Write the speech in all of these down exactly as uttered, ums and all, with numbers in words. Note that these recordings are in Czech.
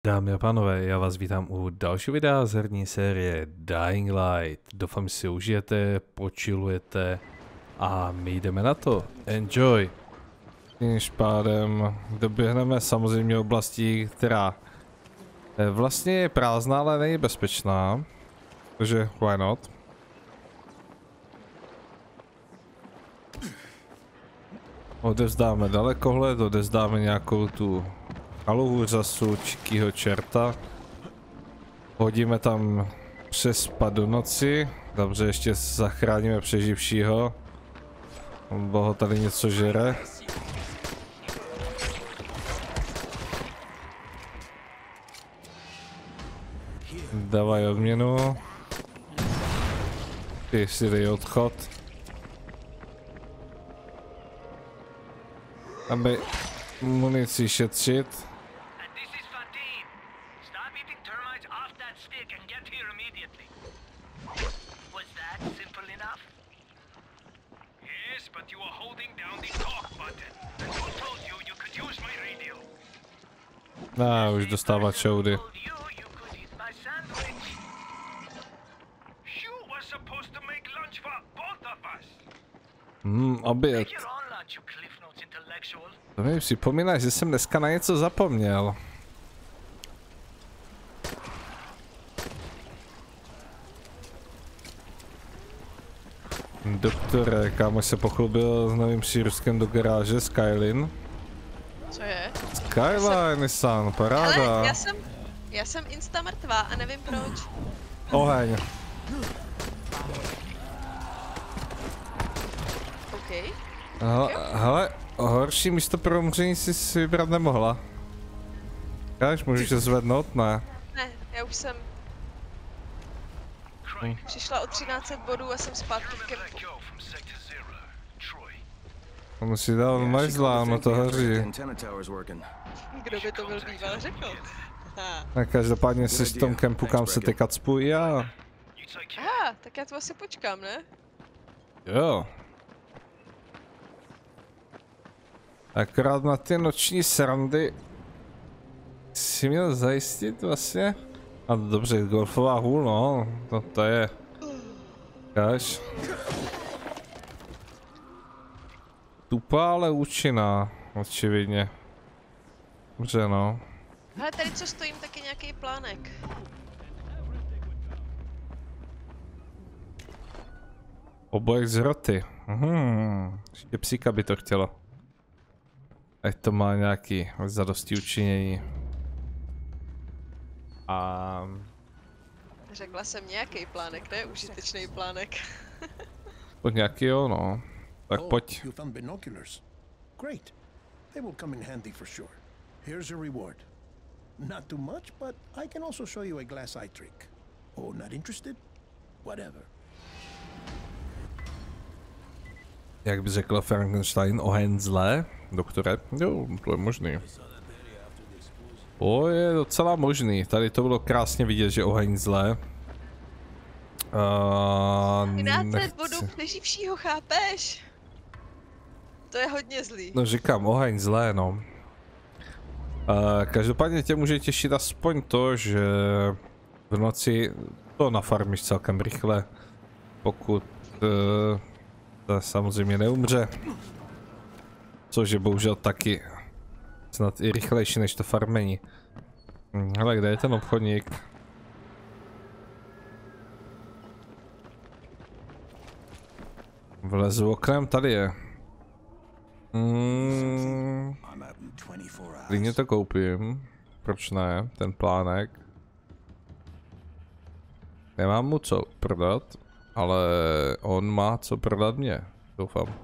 Dámy a pánové, já vás vítám u dalšího videa z herní série Dying Light. Doufám, že si užijete, počilujete a my jdeme na to. Enjoy! Tímž pádem doběhneme samozřejmě oblastí, která vlastně je prázdná, ale není bezpečná. Takže why not? Odevzdáme dalekohled, odevzdáme nějakou tu haluhu řasu čikýho čerta. Hodíme tam přespat do noci. Dobře, ještě zachráníme přeživšího. Boho tady něco žere. Dávaj odměnu. Ty si dej odchod. Aby munici šetřit. No, už dostává čoudy. Hmm, oběd. To mi připomíná, že jsem dneska na něco zapomněl. Doktore, kámo se pochlubil s novým přírůstkem do garáže Skyline. Co je? Skyline, Nissan, paráda. Ale já jsem, já jsem insta mrtvá a nevím proč. Oheň. OK. Hele, hele, horší místo pro umření si vybrat nemohla. Káž, můžeš se zvednout? Ne. Ne, já už jsem. Hm. Přišla o třináct set bodů a jsem zpátky v kempu. On si dal majzla, no to hoří. Kdo by to byl býval řekl? A každopádně jsi v tom kempu, kam se teď kacpu i já. Aha, tak já to asi počkám, ne? Jo. Akorát na ty noční srandy si měl zajistit vlastně. A dobře, golfová hůl, no, to, to je. Kaž. Tupá, ale účinná, očividně. Dobře, no. Hele, tady co stojím, taky nějaký plánek. Obojek z roty. Hmm. Ještě psíka by to chtělo. Ať to má nějaký zadosti učinění. A... Řekla jsem nějaký plánek, ne užitečný plánek. Pojď nějaký jo, no. Tak pojď. You found binoculars. Great. They will come in handy for sure. Here's your reward. Not too much, but I can also show you a glass eye trick. Oh, not interested? Whatever. Jak by řekl Frankenstein, oheň zlé? Doktore? Jo, to je možný. To je docela možný. Tady to bylo krásně vidět, že oheň zlé. Uh, třináct bodů přeživšího, chápeš? To je hodně zlý. No říkám, oheň zlé, no. Uh, každopádně tě může těšit aspoň to, že v noci to nafarmíš celkem rychle. Pokud uh, to samozřejmě neumře. Což je bohužel taky snad i rychlejší než to farmení. Hele, kde je ten obchodník? Vlezu oknem, tady je. Hmm, klidně to koupím. Proč ne? Ten plánek. Nemám mu co prodat, ale on má co prodat mě. Doufám.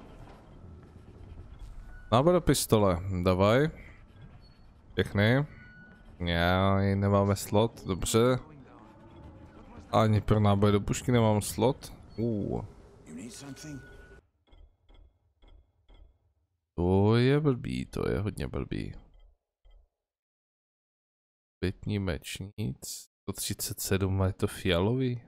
Náboj do pistole, davaj. Pěkný. Já nemáme slot, dobře. Ani pro náboj do pušky nemám slot. Uh. To je blbý, to je hodně blbý. Pětní mečnic. sto třicet sedm, je to fialový.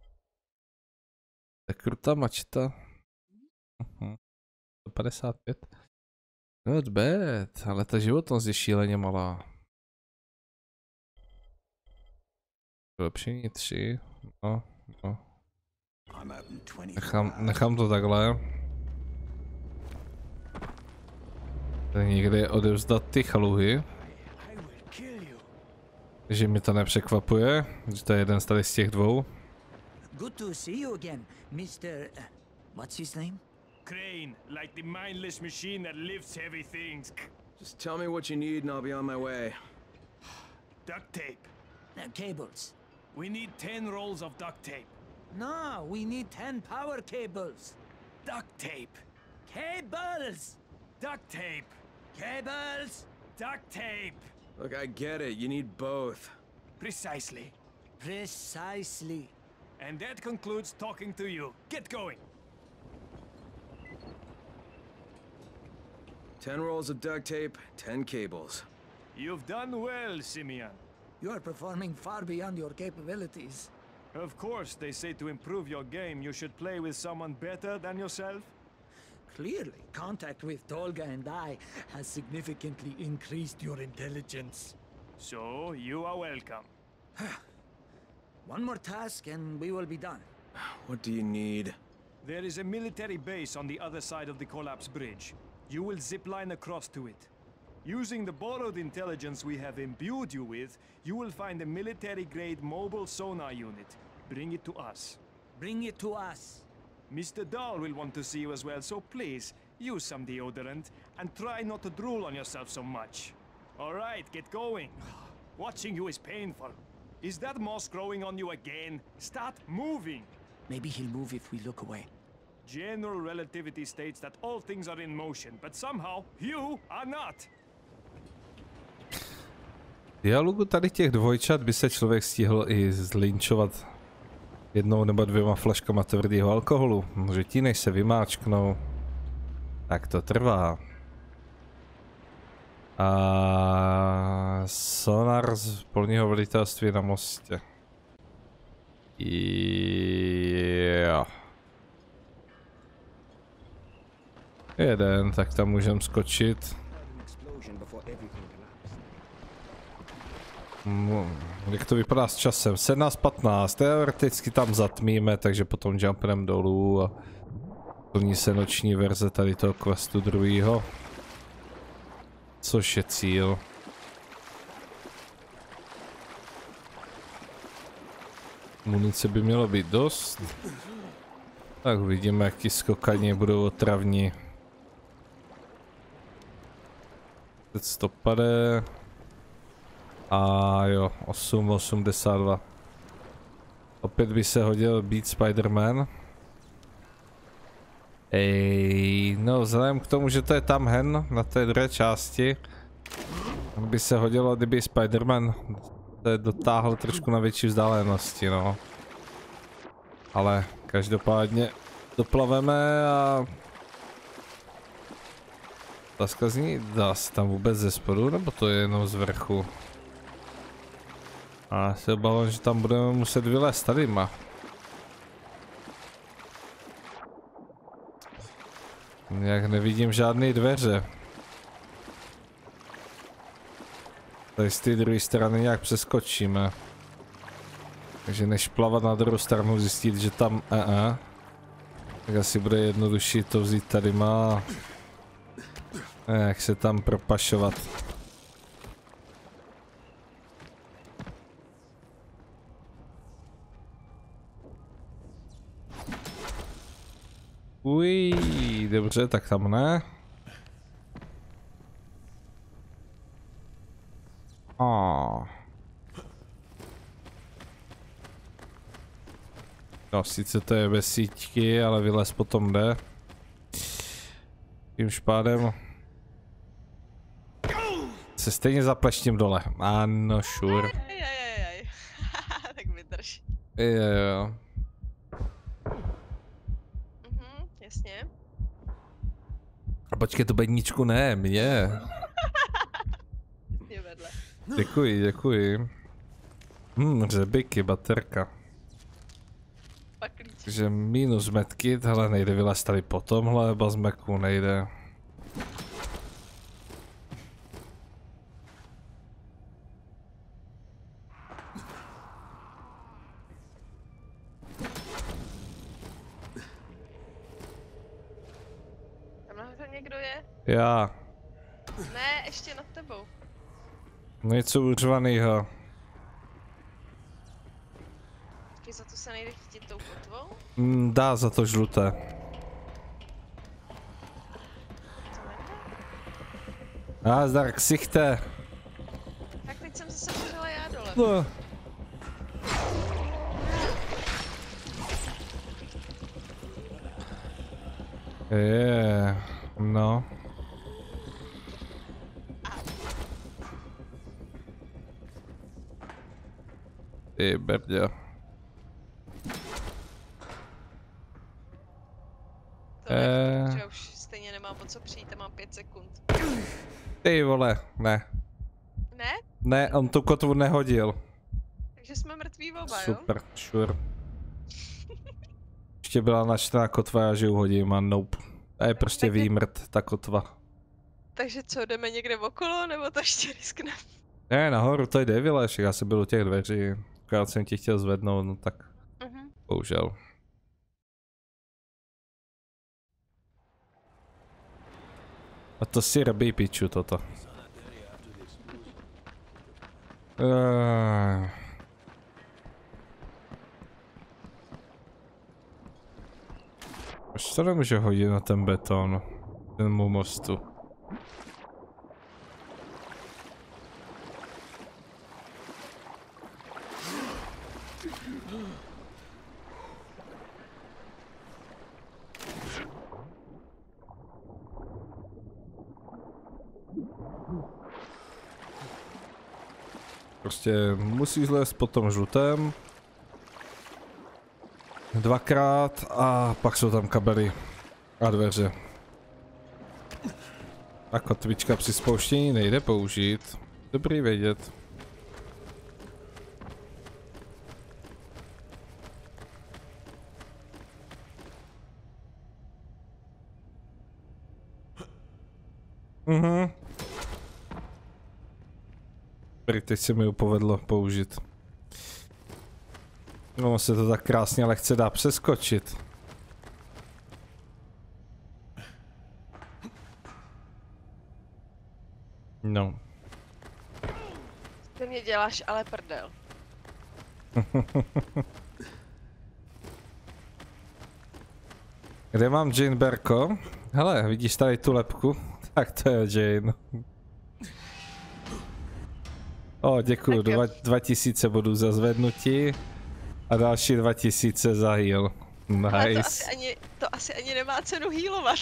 Tak krutá mačeta. Uh-huh. sto padesát pět. Not bad, ale ta životnost je šíleně malá. Vylepšení tři. No, no. Nechám, nechám to takhle. Někde odevzdat ty chaluhy. Že mi to nepřekvapuje, že to je jeden z tady z těch dvou. Good to see you again, mister Uh, what's his name? Crane, like the mindless machine that lifts heavy things. Just tell me what you need and I'll be on my way. Duct tape. Uh, cables. We need ten rolls of duct tape. No, we need ten power cables. Duct tape. Cables! Duct tape. Cables! Duct tape. Look, I get it. You need both. Precisely. Precisely. And that concludes talking to you. Get going. Ten rolls of duct tape, ten cables. You've done well, Simeon. You are performing far beyond your capabilities. Of course, they say to improve your game, you should play with someone better than yourself. Clearly, contact with Tolga and I has significantly increased your intelligence. So, you are welcome. One more task and we will be done. What do you need? There is a military base on the other side of the collapse bridge. You will zipline across to it. Using the borrowed intelligence we have imbued you with, you will find a military-grade mobile sonar unit. Bring it to us. Bring it to us. Mister Dahl will want to see you as well, so please, use some deodorant, and try not to drool on yourself so much. Alright, get going. Watching you is painful. Is that moss growing on you again? Start moving! Maybe he'll move if we look away. General relativity states that all things are in motion, but somehow you are not. Dialogu tady těch dvojčat by se člověk stihl i zlinčovat jednou nebo dvěma flaškama tvrdého alkoholu, že ti než se vymáčknou, tak to trvá. A sonar z polního velitelství na mostě. Jo. Jeden, tak tam můžeme skočit. Jak to vypadá s časem? sedmnáct patnáct, teoreticky tam zatmíme, takže potom jumpnem dolů a plní se noční verze tady toho questu druhýho. Což je cíl. Munice by mělo být dost. Tak uvidíme, jak ti skokani budou otravní. Teď to pade. A jo, osm osmdesát dva. Opět by se hodil být Spider-Man. Ej, no vzhledem k tomu, že to je tam hen, na té druhé části, by se hodilo, kdyby Spider-Man dotáhl trošku na větší vzdálenosti, no. Ale každopádně doplaveme a... Otázka zní, dá se tam vůbec ze spodu, nebo to je jenom z vrchu? A se obávám, že tam budeme muset vylézt tady má. Jak nevidím žádné dveře. Tady z té druhé strany nějak přeskočíme. Takže než plavat na druhou stranu, zjistit, že tam uh-uh. Tak asi bude jednodušší to vzít tady má. Jak se tam propašovat. Uj, dobře, tak tam ne. Oh. No, sice to je bez síťky, ale vylez potom jde. Tím špádem se stejně zapleštím dole. Ano, sure. Ajajajaj. Tak vydrž. Jo, jo. Mhm, jasně. A počkej, to bedničku ne, mě. Je vedle. Děkuji, děkuji. Hm, řebiky, baterka. Pak klíč. Takže minus medkit, hele, nejde vylézt tady po tomhle bazmeku, nejde. kdo je? Já. Ne, ještě nad tebou. Něco uřvanýho. Taky za to se nejde chytit tou kotvou? Mm, dá za to žluté. To nejde? A zdar ksichte. Tak teď jsem zase pořela já dole. No. Je, no. Ty brdě. To Eh. ne, že už stejně nemám o co přijít a mám pět sekund. Ty vole, ne. Ne? Ne, on tu kotvu nehodil. Takže jsme mrtví oba, jo? Super, sure. Ještě byla načtená kotva, já že uhodím a nope. A je prostě Tak je- výmrt, ta kotva. Takže co, jdeme někde okolo, nebo to ještě riskneme? Ne, nahoru, to jde vyleš, já jsem byl u těch dveří. Akorát jsem ti chtěl zvednout, no tak Mhm. bohužel. A to si robí piču toto. Uh... Proč to nemůže hodit na ten beton? Ten mu mostu. Prostě musíš lézt po tom žlutém. Dvakrát a pak jsou tam kabely a dveře. A kotvička při spouštění nejde použít. Dobrý vědět. Mhm. Teď se mi ho povedlo použít. No, se to tak krásně lehce dá přeskočit. No. Ty mě děláš ale prdel. Kde mám Jane Berko? Hele, vidíš tady tu lepku? Tak to je Jane. O, děkuju, dva, dva tisíce bodů za zvednutí a další dva tisíce za heal. Ale to Nice. asi ani, to asi ani nemá cenu healovat.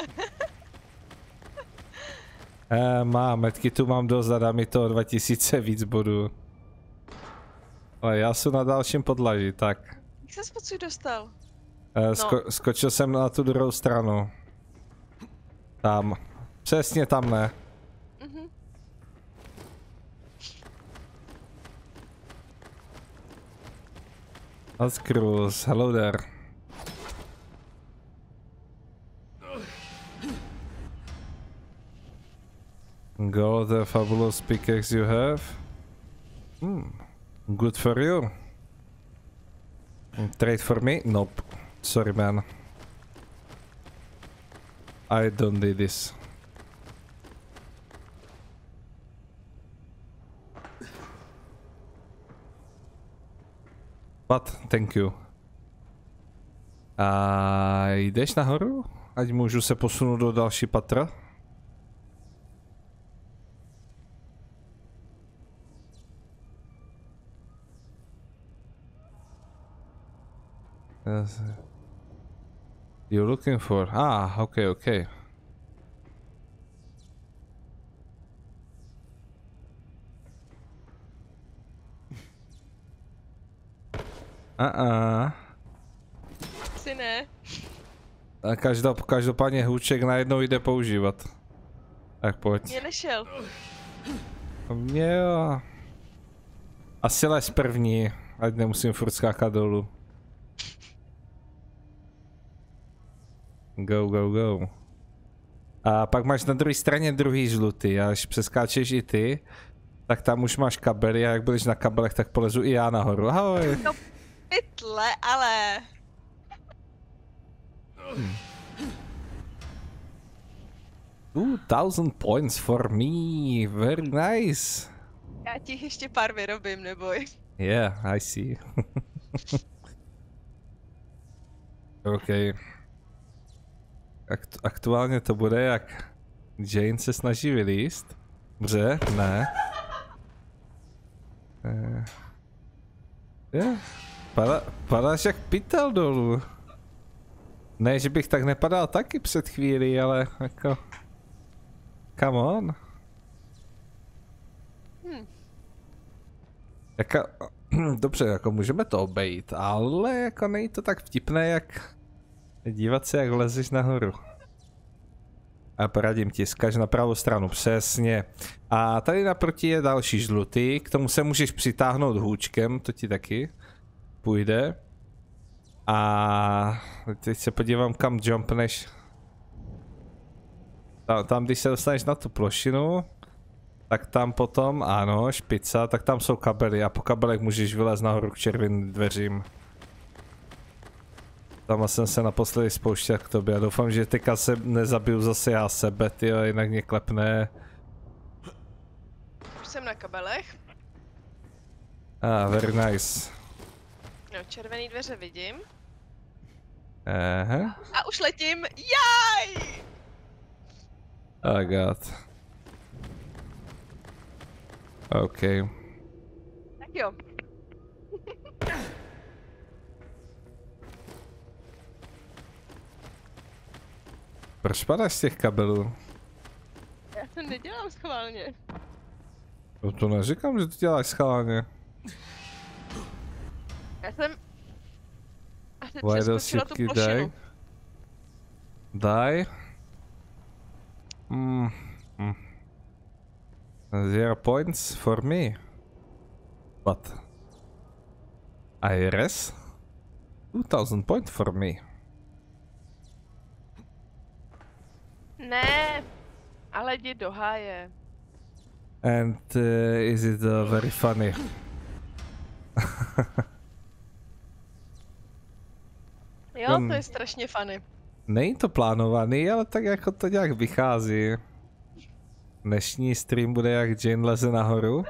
Eh, mám, metky tu mám dost a dá mi to dva tisíce víc bodů. Ale já jsem na dalším podlaží, tak. Jak se spod dostal? Eh, sko No. Skočil jsem na tu druhou stranu. Tam. Přesně tam, ne. Mhm. Let's cruise, hello there. Go the fabulous pickaxe you have. Hmm. Good for you. Trade for me? Nope. Sorry, man. I don't need this. But thank you. A jdeš nahoru? Ať můžu se posunout do další patra? Yes. You're looking for... Ah, okay, okay. Uh-uh. Si ne. A každop, každopádně hůček najednou jde používat. Tak pojď. Mě nešel. Jo. Asi les první, ať nemusím furt skákat dolů. Go, go, go. A pak máš na druhé straně druhý žlutý, a až přeskáčeš i ty, tak tam už máš kabely a jak budeš na kabelech, tak polezu i já nahoru. Ahoj. No pytle, ale... Hmm. two thousand points for me. Very nice. Já ti ještě pár vyrobím, neboj. Yeah, I see. OK. Akt aktuálně to bude jak Jane se snaží vylíst. Dobře, ne. Eh. Je. Pada, padáš jak pytel dolů. Ne, že bych tak nepadal taky před chvílí, ale jako... Come on. Hmm. Jako... Dobře, jako můžeme to obejít, ale jako není to tak vtipné, jak... Dívat se, jak lezeš nahoru. A poradím ti, zkaž na pravou stranu, přesně. A tady naproti je další žlutý, k tomu se můžeš přitáhnout hůčkem, to ti taky půjde. A teď se podívám, kam jumpneš. Tam, tam když se dostaneš na tu plošinu, tak tam potom, ano, špica, tak tam jsou kabely a po kabelech můžeš vylézt nahoru k červeným dveřím. Tam jsem se naposledy spouštěl k tobě a doufám, že teďka se nezabiju zase já sebe, tyjo, jinak mě klepne. Už jsem na kabelech. Ah, very nice. No, červený dveře vidím. Aha. A už letím. Jaj! Oh god. OK. Tak jo. Proč padáš z těch kabelů? Já to nedělám schválně. No to neříkám, že to děláš schválně. Já jsem... A teď Why does přeskočila tu Shipky die? plošinu. Die? Hmm. Hmm. Zero points for me. What? Iris? Two thousand points for me. Ne, ale jdi do háje. And uh, is it uh, very funny? Jo, Hmm. to je strašně funny. Není to plánovaný, ale tak jako to nějak vychází. Dnešní stream bude jak Jane leze nahoru.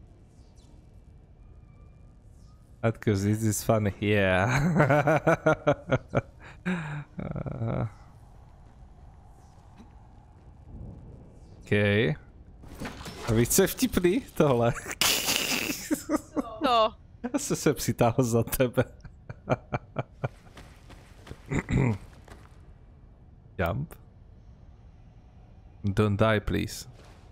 Because this is funny, yeah. uh, OK. A víš, co je vtipný? Tohle. No, Já jsem se přitáhl za tebe. Jump. Don't die, please.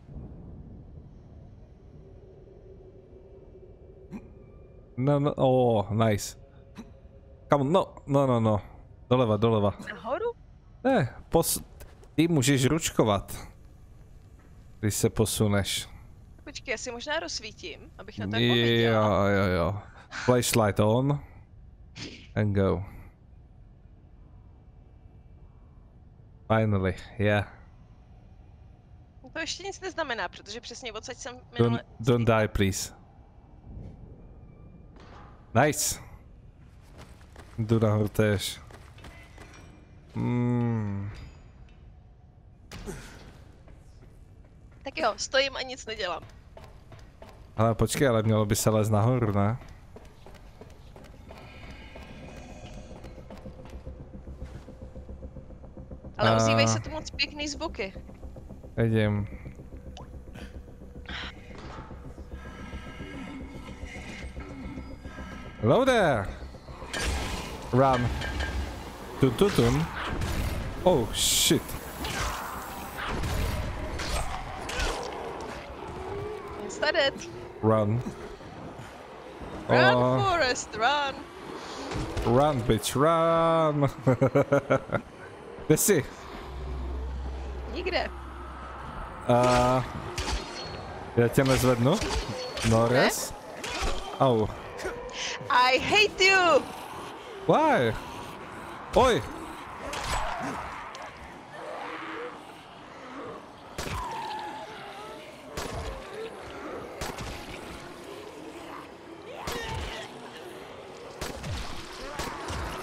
No, no, oh, nice. Kam, no, no, no, no. Doleva, doleva. nahoru? Ne, pos... Ty můžeš ručkovat. Když se posuneš. Počkej, já si možná rozsvítím, abych na to jako viděla. Jo, jo, jo. Flashlight on. And go. Finally, yeah. To ještě nic neznamená, protože přesně odsaď jsem Don't, minule... don't die, please. Nice. Jdu nahoru též. Mm. Tak jo, stojím a nic nedělám. Ale počkej, ale mělo by se lézt nahoru, ne? Ale A- ozývají se tu moc pěkný zvuky. Vidím. Hello there! Run. Tun tun tun. Oh shit. Insta dead. Run. Run, Oh, Forest, run! run bitch, run! Kde jsi? Nikde. Uh, já tě nezvednu. Norris? Au. I hate you! Why? Oj!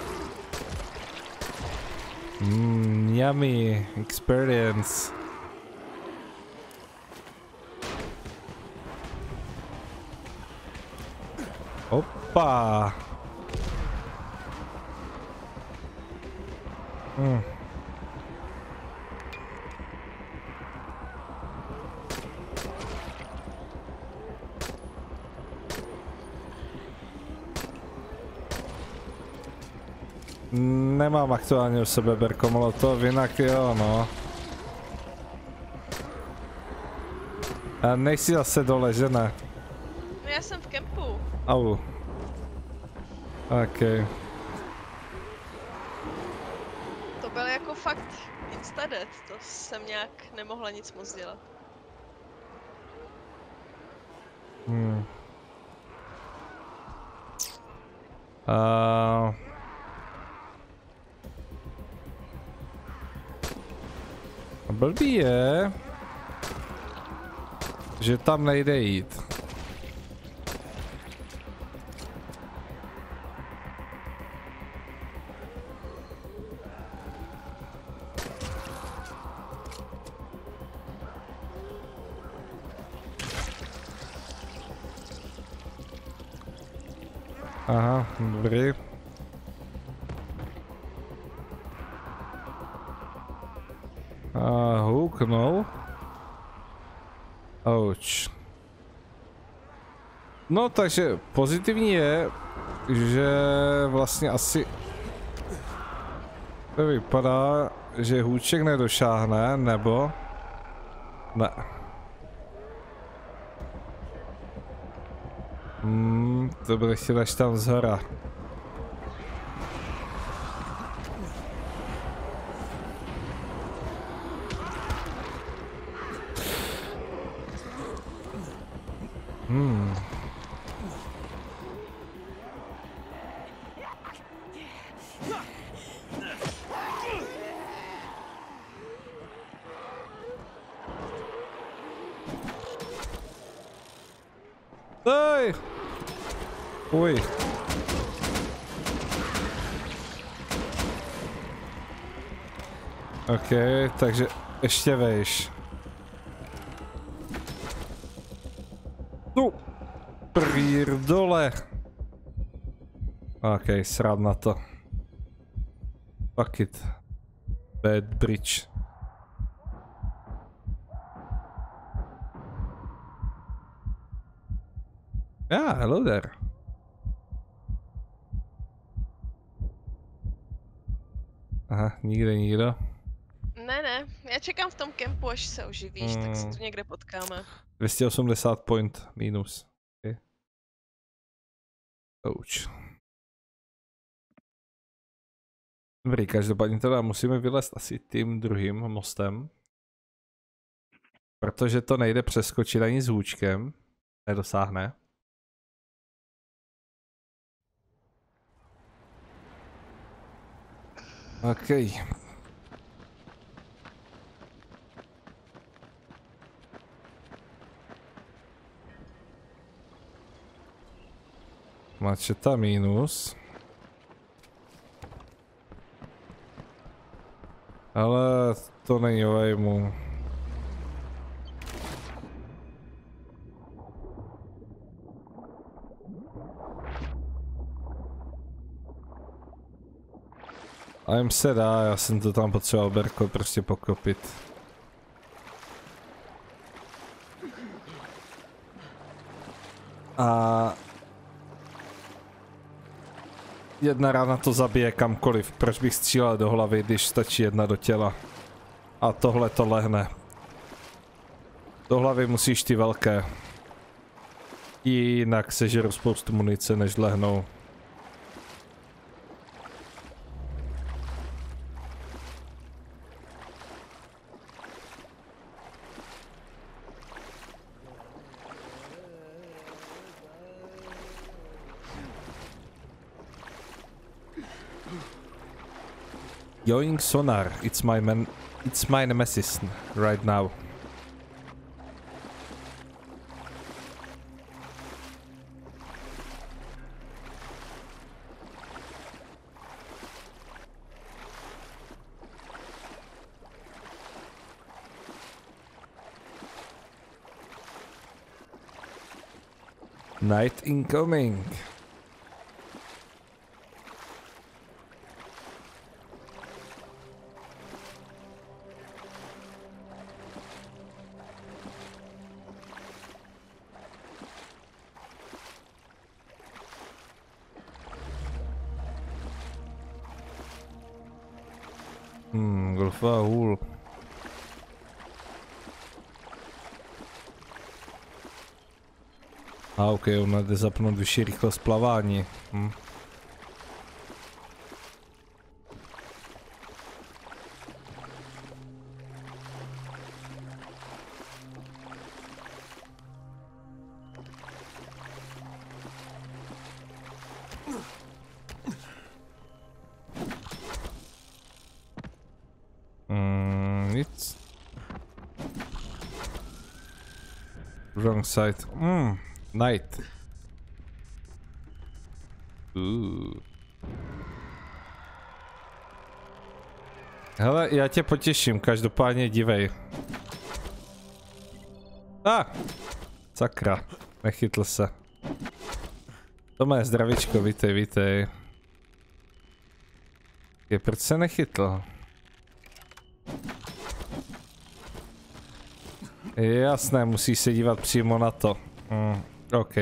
Mmm, yummy experience. Opa. Hmm. Nemám aktuálně u sebe Berko Molotov, jinak jo, no. A nejsi zase dole, že ne? No já jsem v kempu. Au. OK. To byl jako fakt instadead, to jsem nějak nemohla nic moc dělat. Hmm. Uh... Blbý je, že tam nejde jít. Aha, dobrý. A huknul. Ouch. No takže pozitivní je, že vlastně asi to vypadá, že hůček nedošáhne, nebo ne. Hmm, to bude chtěl až tam zhora. Hmm. Daj! Uj. OK, takže ještě vejš. Tu! Prýr dole! OK, srad na to. Fuck it. Bad bridge. Yeah, hello there. Aha, nikde nikdo. Ne, ne, já čekám v tom kempu, až se oživíš, hmm. tak se tu někde potkáme. dvě stě osmdesát point minus. Okay. Ouch. Dobrý, každopádně teda musíme vylézt asi tím druhým mostem. Protože to nejde přeskočit ani s hůčkem. Nedosáhne. OK. Mačeta minus. Ale to není o aimu. A jim se dá, já jsem to tam potřeboval Berko prostě pokopit. A jedna rána to zabije kamkoliv, proč bych střílel do hlavy, když stačí jedna do těla. A tohle to lehne. Do hlavy musíš ty velké. Jinak sežeru spoustu munice, než lehnou. Yoing sonar, it's my man, it's my nemesis right now. Night incoming. Hmm, golfová hůl. A ok, ona jde zapnout vyšší rychlost plavání. Hm. Mm, nic. Wrong side. Mm, night. Uh. Hele, já tě potěším, každopádně dívej. A! Ah, sakra, nechytl se. To má zdravičko, vítej, vítej. Je, proč se nechytl? Je jasné, musíš se dívat přímo na to. Mm, OK.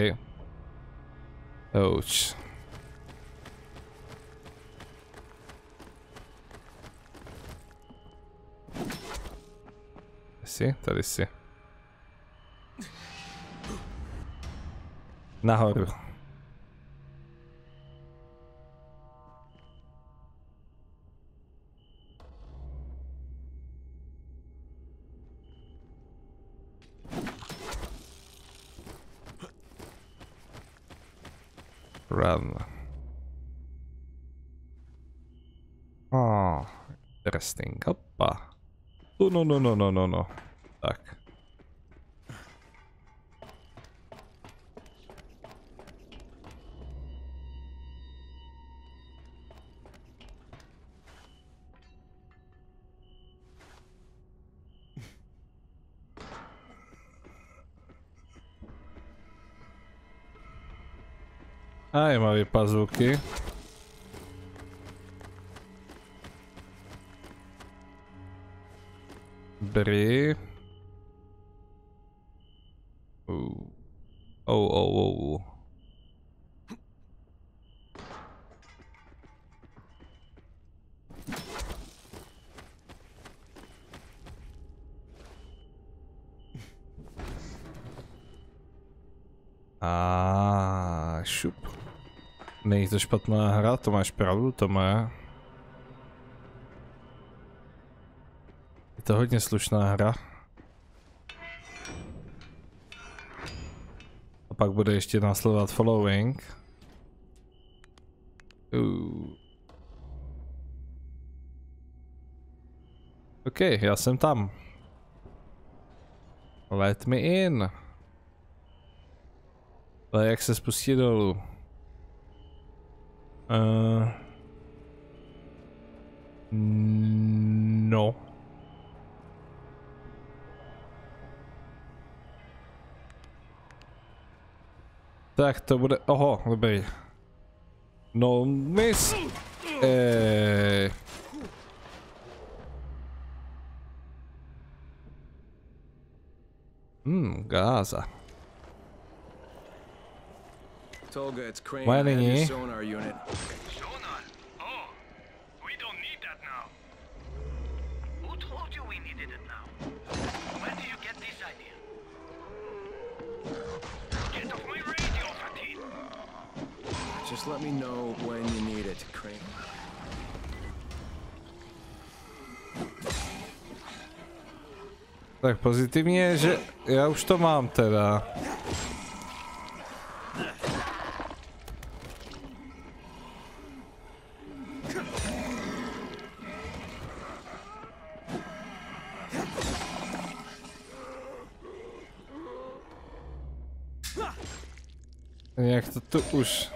Ouch. Jsi? Tady jsi. Nahoru. Run. Oh, interesting. Hoppa. Oh, no, no, no, no, no, no. Tak. Zajímavé puzzlky. Dobrý. Uh. Oh, oh, oh. A šup. Není to špatná hra, to máš pravdu, to má. Je to hodně slušná hra. A pak bude ještě následovat following. Uh. OK, já jsem tam. Let me in. Ale jak se spustí dolů? Uh, no. Tak to bude, oho, dobrý. No, miss. Eh. Hmm, Gaza. Tolga, it's Crane. Why I have your didn't you? sonar unit. Sonar? Oh, we don't need that now. Who told you we needed it now? When did you get this idea? Get off my radio, Fatin. Just let me know when you need it, Crane. Tak pozitivní je, že já už to mám teda. Jak to tu už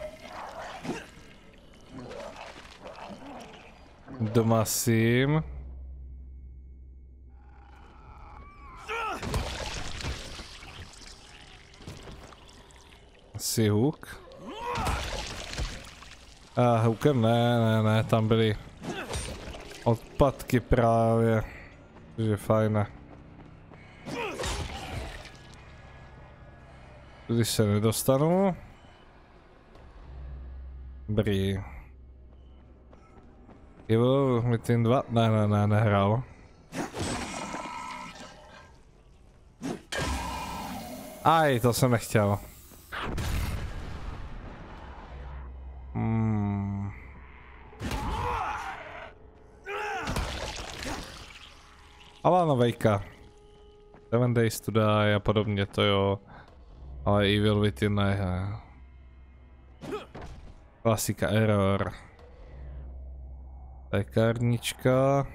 domasím. Asi hook. A hookem ne, ne, ne, tam byly odpadky právě. Takže fajné. Když se nedostanu. Dobrý. Evil Within dva? Ne, ne, ne, nehrál. Aj, to jsem nechtěl. Hmm. Alana Wakea. Seven Days to Die a podobně, to jo. Ale Evil Within ne. Klasika Error. Lékárnička.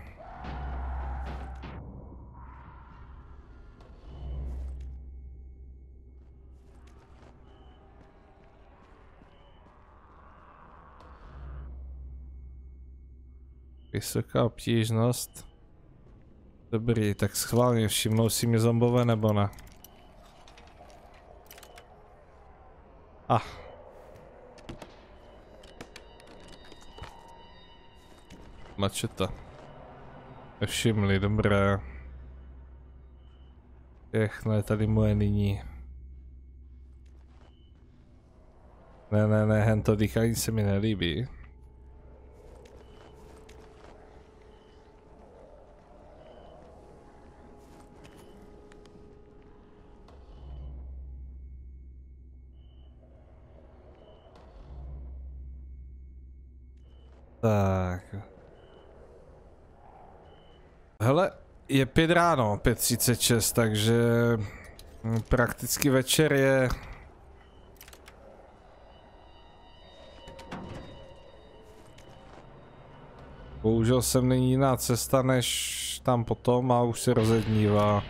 Vysoká obtížnost. Dobrý, tak schválně všimnou si mě zombové nebo ne? Ah. Mačeta. Všimli, dobré. Všechno je tady moje nyní. Ne, ne, ne, hento dýchání se mi nelíbí. Tak. Hele, je pět ráno, pět třicet šest, takže prakticky večer je. Bohužel jsem není jiná cesta než tam potom a už se rozednívá.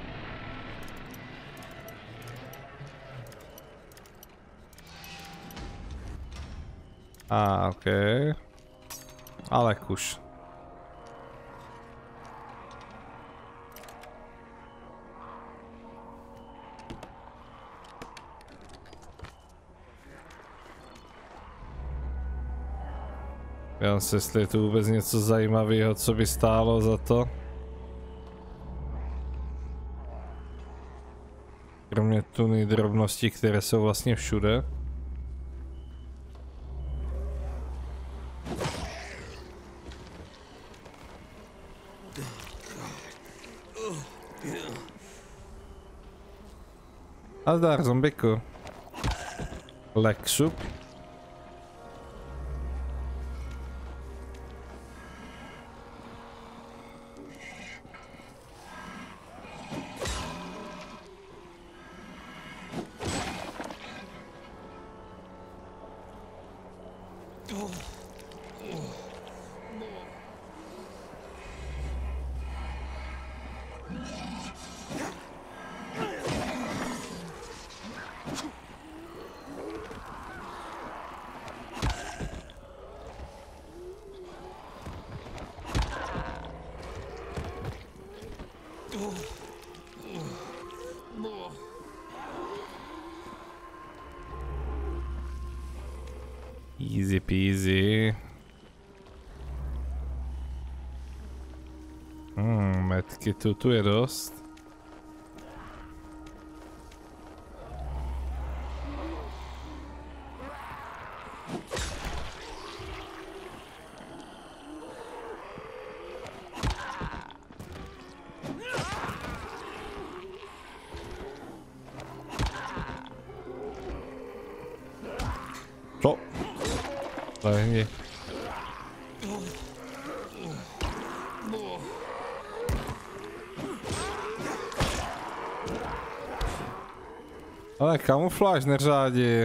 A, ah, okej. Okay. Ale kuš. Já se, jestli je tu vůbec něco zajímavého, co by stálo za to. Kromě tuny drobností, které jsou vlastně všude. Nazdar, zombiku. Lexu. Easy peasy. Hmm, medkitu tu je dost. Co? Lehni. Ale kamufláž neřádí.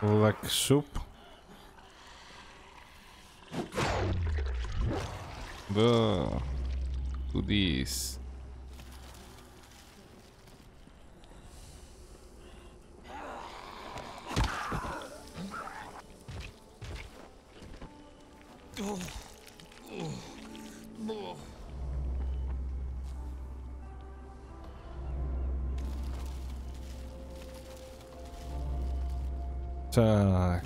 Lexup. Do. Goodies. Tak.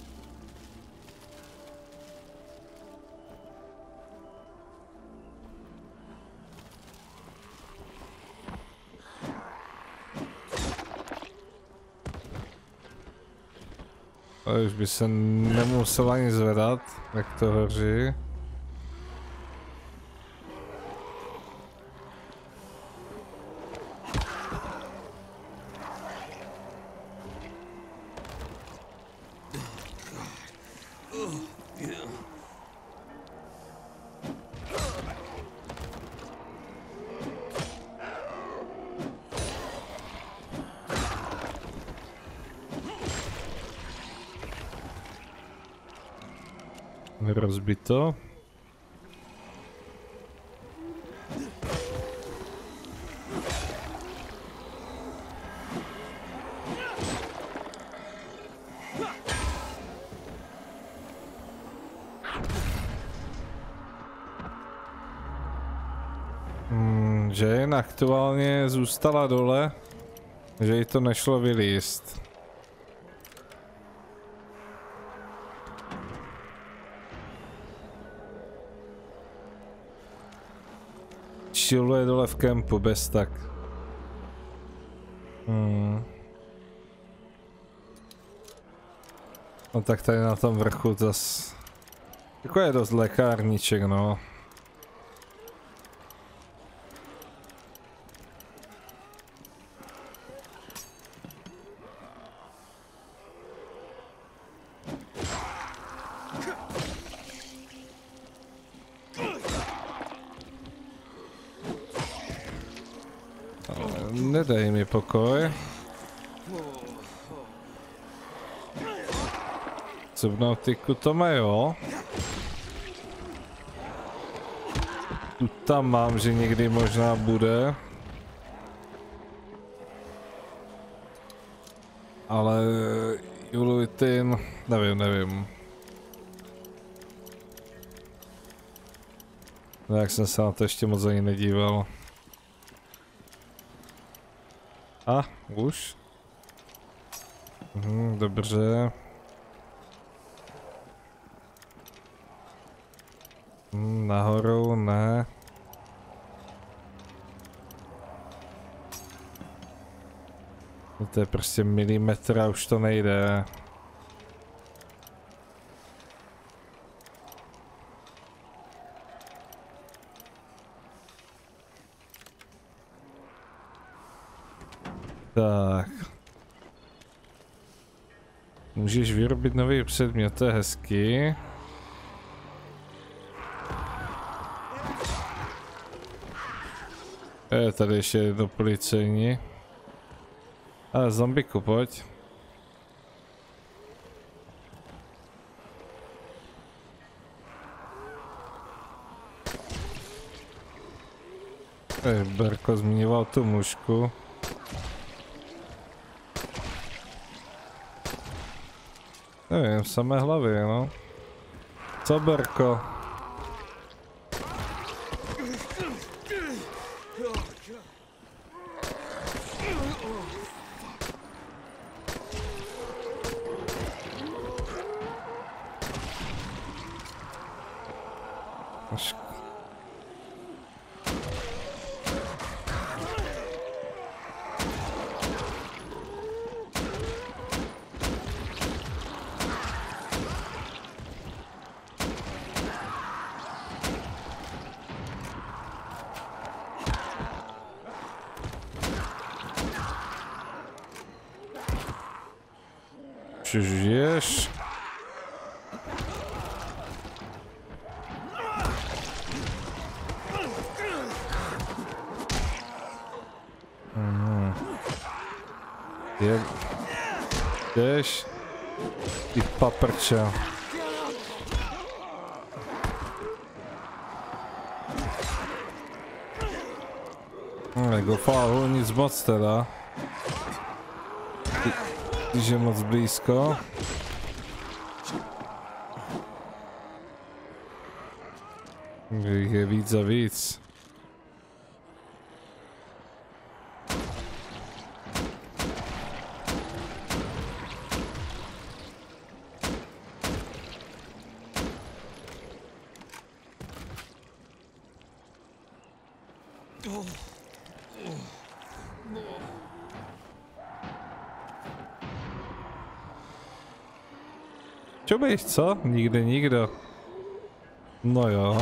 A už by se nemusel ani zvedat, jak to hoří. Rozbito. Hmm, Jane aktuálně zůstala dole, že jí to nešlo vylízt. Chilluje dole v kempu, bez tak. Hmm. No tak tady na tom vrchu zas... Jako je dost lékárníček, no. Nedej mi pokoj. Subnautiku to má, jo. Tu tam mám, že někdy možná bude. Ale Juluitin, nevím, nevím. No, jak jsem se na to ještě moc ani nedíval. A, už? Mhm, dobře. Hmm, nahoru, ne. To je prostě milimetr a už to nejde. Tak. Můžeš vyrobit nový předmět, to je hezký. Je tady ještě jedno policejní. Ale zombiku, pojď. Ej, Berko zmiňoval tu mužku. Nevím, samé hlavy, no. Co, Berko? Žiješ? Mhm. Je... Jdeš? Ty paprča. Jako fáhu nic moc teda. Když je moc blízko. Je víc a víc. Čo bejš, co? Nikde nikdo. No jo.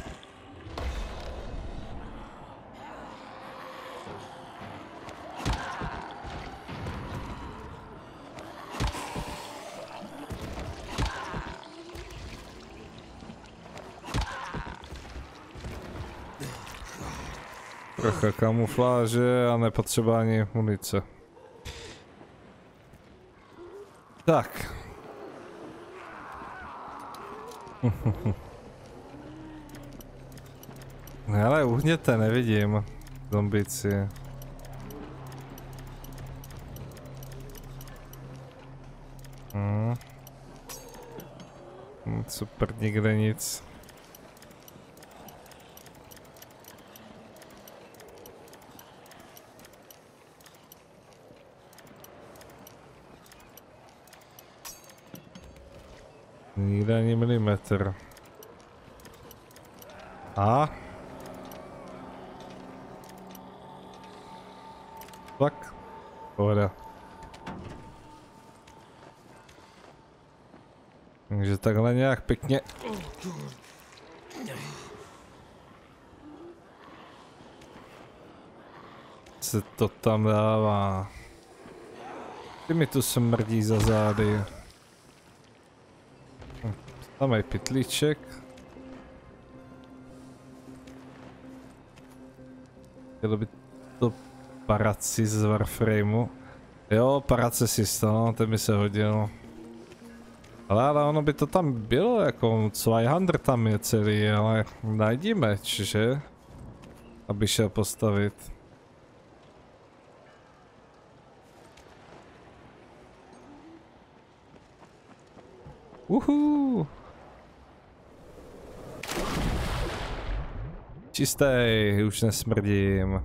Trocha kamufláže a nepotřeba ani munice. Tak. Ale uhněte, nevidím. Zombici. Hmm. Super, nikde nic. Nikde ani milimetr. A? Tak. Pohoda. Takže takhle nějak pěkně. Se to tam dává. Ty mi tu smrdí za zády. Tam je pytlíček. Chtělo by to paraci z Warframeu. Jo, paracesista, no, ten by se hodil. Ale, ale ono by to tam bylo, jako dvě stě tam je celý, ale najdi meč, že? Aby šel postavit. Uhu. Čistej, už nesmrdím.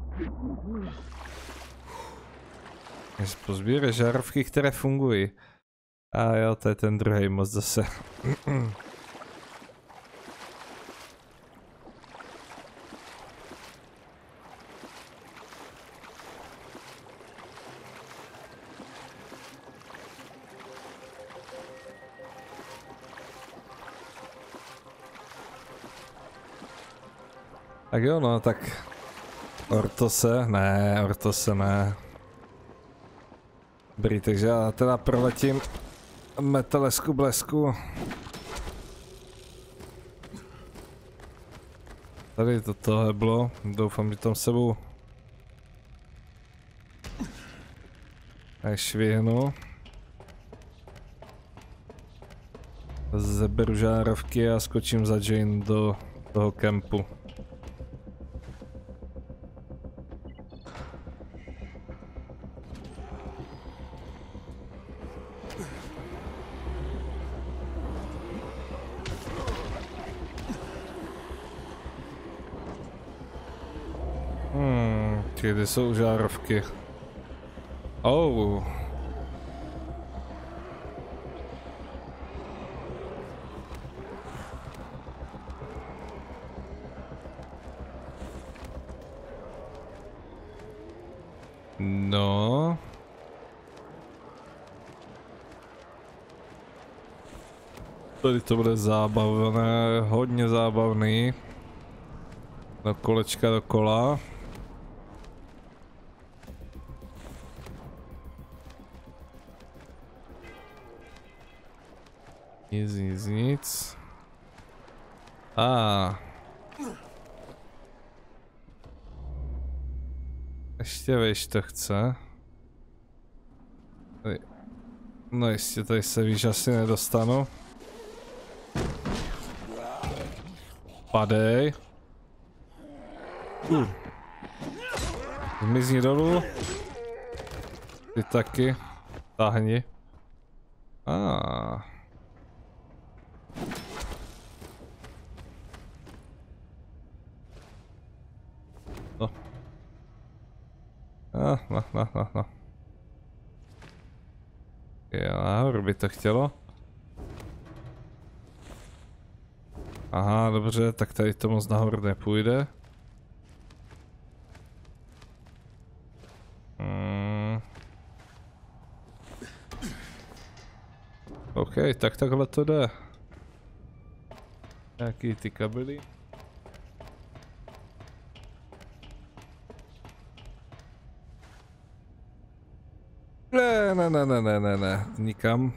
Pozbíráš žárovky, které fungují. A jo, to je ten druhý most zase. Tak jo, no, tak Ortose, ne, Ortose ne. Dobrý, takže já teda proletím metalesku blesku. Tady toto heblo, doufám, že tam sebou švihnu. Zeberu žárovky a skočím za Jane do toho kempu. Kde jsou žárovky? Oh. No. Tady to bude zábavné, hodně zábavný. Na kolečka dokola. Nic, nic, nic. A. Ah. Ještě víš, to chce. Tady. No jistě, tady se víš, asi nedostanu. Padej. Uh. Zmizni dolů. Ty taky. Táhni. Ah. No. Ah, no, no, no, no. Jo, nahoru by to chtělo. Aha, dobře, tak tady to moc nahoru nepůjde. Hmm. OK, tak takhle to jde. Nějaký ty kabely. Ne, ne, ne, ne, ne, ne, ne, nikam.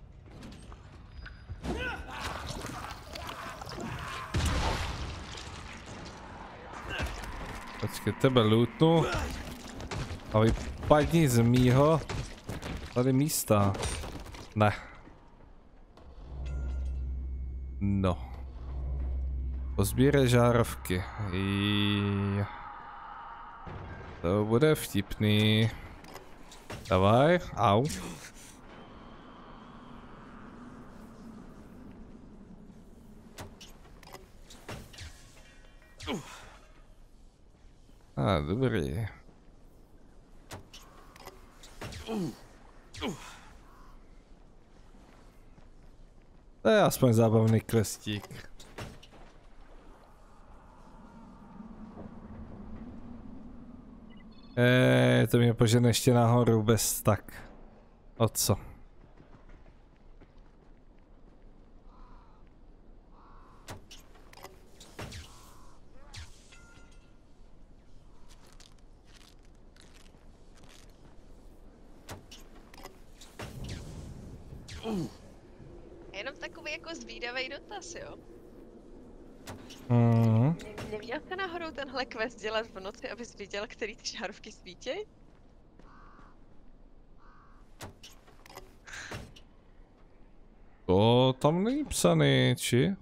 Počkej, tebe lootnu. A vypadni z mýho. Tady místa. Ne. No. Pozbírej žárovky. I... To bude vtipný. Davaj, au. A, ah, dobrý. To je aspoň zábavný questík. Eee, to mě požene ještě nahoru bez tak. O co? Jenom takový jako zvídavý dotaz, jo? Mm. Neměl jsi náhodou tenhle quest dělat v noci, abys viděl, který ty žárovky svítěj? To tam není psaný, či?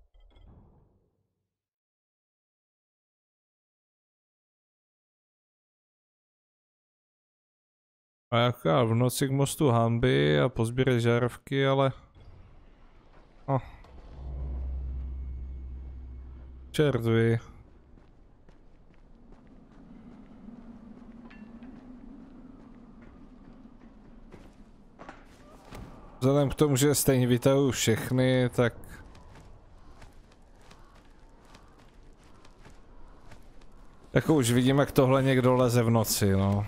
A jaká v noci k mostu hanby a pozbírej žárovky, ale... Oh. Čertví. Vzhledem k tomu, že stejně vytahuji všechny, tak... Jako už vidím, jak tohle někdo leze v noci, no.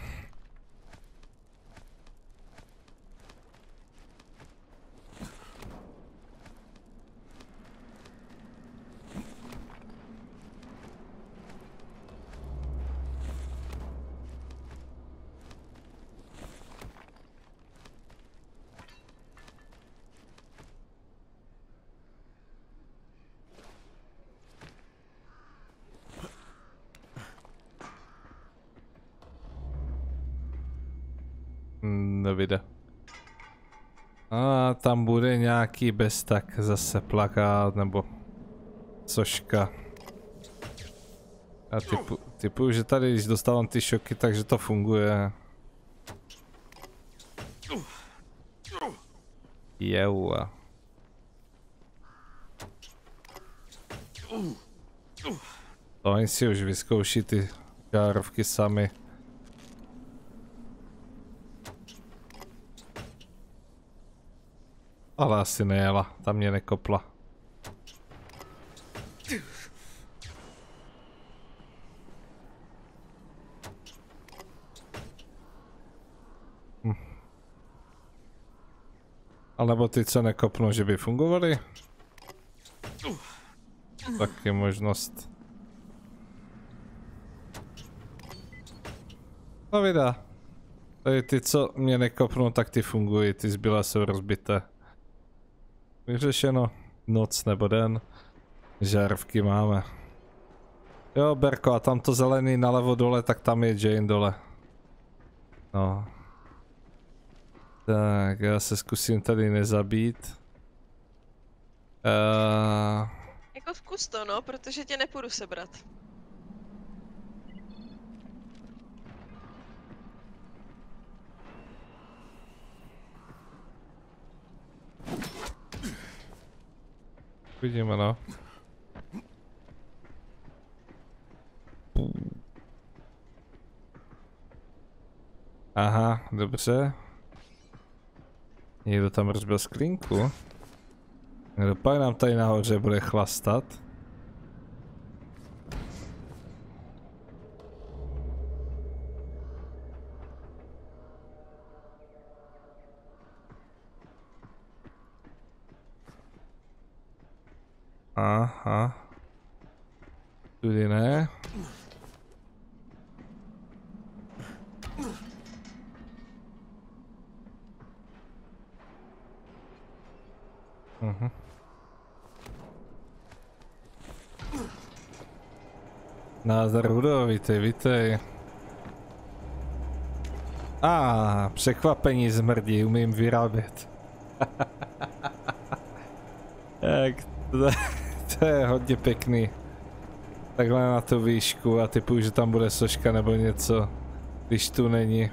Nevyjde. A tam bude nějaký bestak zase plakát nebo soška. A typu, typu, že tady, když dostávám ty šoky, takže to funguje. Jau. To oni si už vyzkouší ty žárovky sami. Ale asi nejela, tam mě nekopla. Hm. A nebo ty, co nekopnou, že by fungovaly? Taky možnost. No vydá. Tady ty, co mě nekopnou, tak ty fungují, ty zbylé jsou rozbité. Vyřešeno. Noc nebo den. Žárovky máme. Jo, Berko, a tam to zelený nalevo dole, tak tam je Jane dole. No. Tak, já se zkusím tady nezabít. Uh... Jako zkus to, no, protože tě nepůjdu sebrat. Vidíme, no. Aha, dobře. Někdo tam rozbil sklínku. Někdo pak nám tady nahoře bude chlastat. Aha. Tudy ne. Mhm. Nádher Hudo, vítej, vítej. A ah, překvapení zmrdí, umím vyrábět. Tak, to, to je hodně pěkný. Takhle na tu výšku a typu, že tam bude soška nebo něco, když tu není.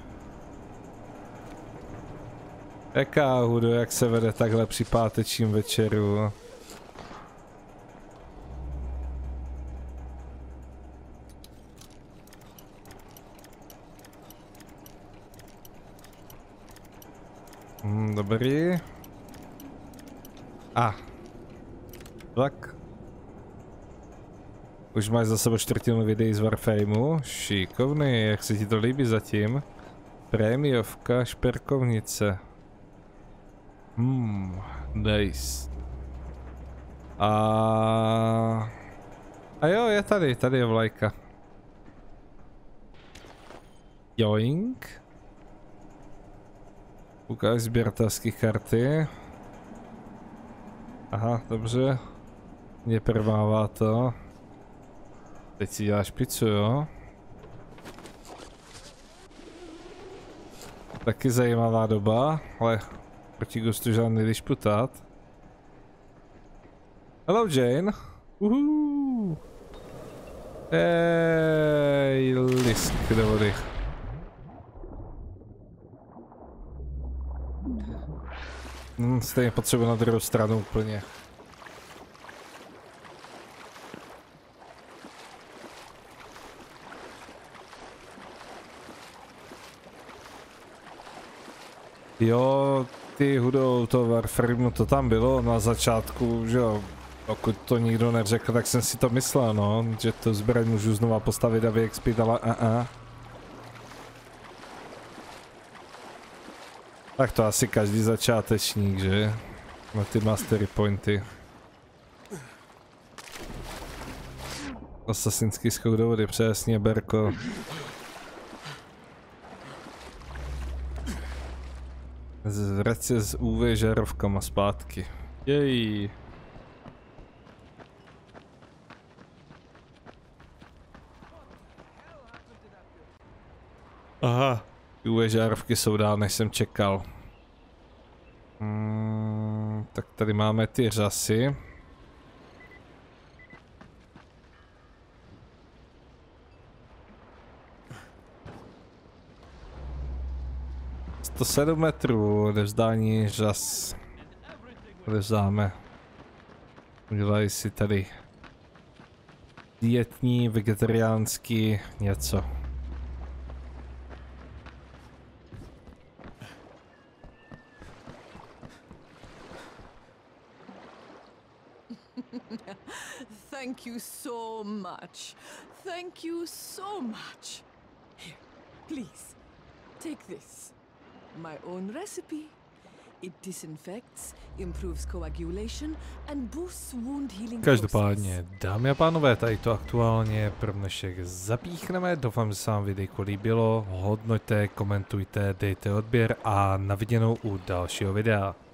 Jaká Hudo, jak se vede takhle při pátečním večeru? Hmm, dobrý. A. Ah. Tak. Už máš za sebou čtvrtinu videí z Warframeu. Šikovný, jak se ti to líbí zatím? Prémiovka, šperkovnice. Hmm, nice. A... A jo, je tady, tady je vlajka. Joink. Ukáž sběratelské karty. Aha, dobře. Mě prvává to. Teď si děláš pizzu, jo? Taky zajímavá doba, ale proti gustu žádný disputát. Hello Jane. Uhuu. Ej, lisk do vody. Hmm, stejně potřebuji na druhou stranu úplně. Jo, ty Hudo, to Warframeu, to tam bylo na začátku, že jo. Pokud to nikdo neřekl, tak jsem si to myslel, no, že to zbraň můžu znova postavit a vyexpit, ale a a. Tak to asi každý začátečník, že? Na ty mastery pointy. Asasinský skok do vody, přesně, Berko. Zvrať se z ú vé žárovkama zpátky. Jej. Aha, ú vé žárovky jsou dál, než jsem čekal. Hmm, tak tady máme ty řasy. sto sedm metrů odevzdání řas. Odevzdáme. Udělají si tady dietní, vegetariánský něco. Thank you so much. Thank you so much. Here, please, take this. My own recipe. It disinfects, improves coagulation and boosts wound healing. Každopádně, dámy a pánové, tady to aktuálně pro dnešek zapíchneme. Doufám, že se vám videjko líbilo. Hodnoťte, komentujte, dejte odběr a na viděnou u dalšího videa.